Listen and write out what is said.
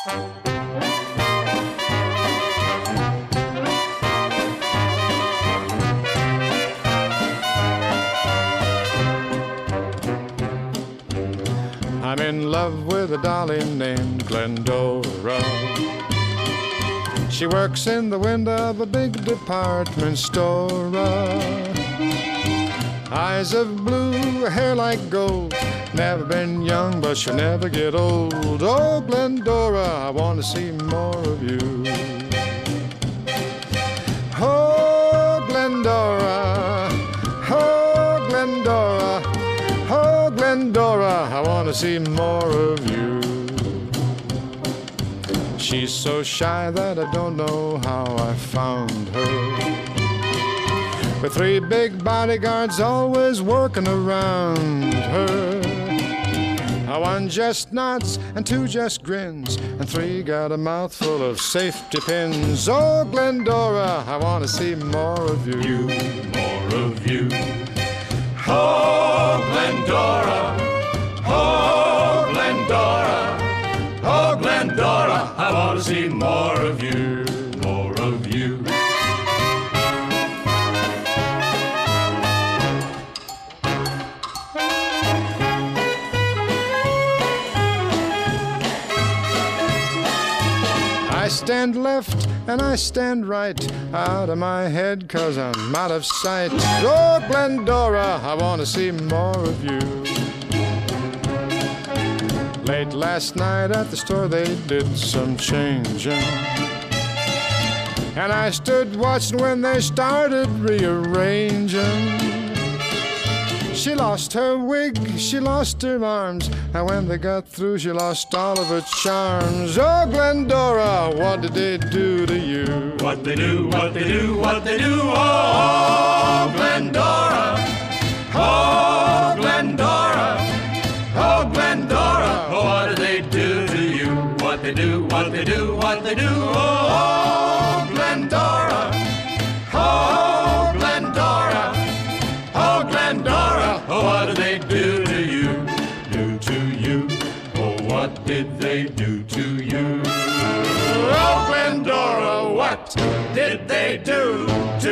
I'm in love with a dolly named Glendora. She works in the window of a big department store. Eyes of blue, hair like gold. Never been young, but she'll never get old. Oh, Glendora, I want to see more of you. Oh, Glendora, oh, Glendora, oh, Glendora, I want to see more of you. She's so shy that I don't know how I found her. With 3 big bodyguards always working around her. 1 just nods and 2 just grins, and 3 got a mouthful of safety pins. Oh, Glendora, I want to see more of you. More of you. Oh, Glendora, oh, Glendora, oh, Glendora, I want to see more of you, more of you. I stand left and I stand right, out of my head 'cause I'm out of sight. Oh, Glendora, I want to see more of you. Late last night at the store they did some changing, and I stood watching when they started rearranging. She lost her wig, she lost her arms, and when they got through she lost all of her charms. Oh, Glendora, what did they do to you? What they do, what they do, what they do, oh, Glendora, oh, Glendora, oh, Glendora, oh, what did they do to you? What they do, what they do, what they do, oh, Glendora, oh, Glendora, oh, Glendora, oh, what did they do to you? Do to you? Oh, what did they do to you? Oh, Glendora, what did they do